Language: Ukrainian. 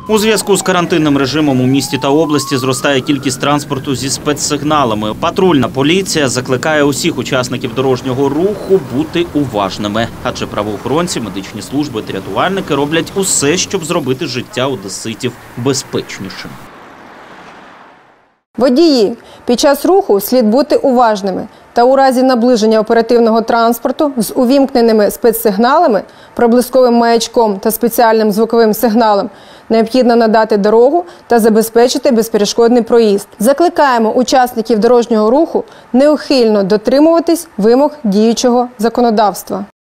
У зв'язку з карантинним режимом у місті та області зростає кількість транспорту зі спецсигналами. Патрульна поліція закликає усіх учасників дорожнього руху бути уважними. Адже правоохоронці, медичні служби та рятувальники роблять усе, щоб зробити життя одеситів безпечнішим. Водії, під час руху слід бути уважними та у разі наближення оперативного транспорту з увімкненими спецсигналами, проблисковим маячком та спеціальним звуковим сигналом необхідно надати дорогу та забезпечити безперешкодний проїзд. Закликаємо учасників дорожнього руху неухильно дотримуватись вимог діючого законодавства.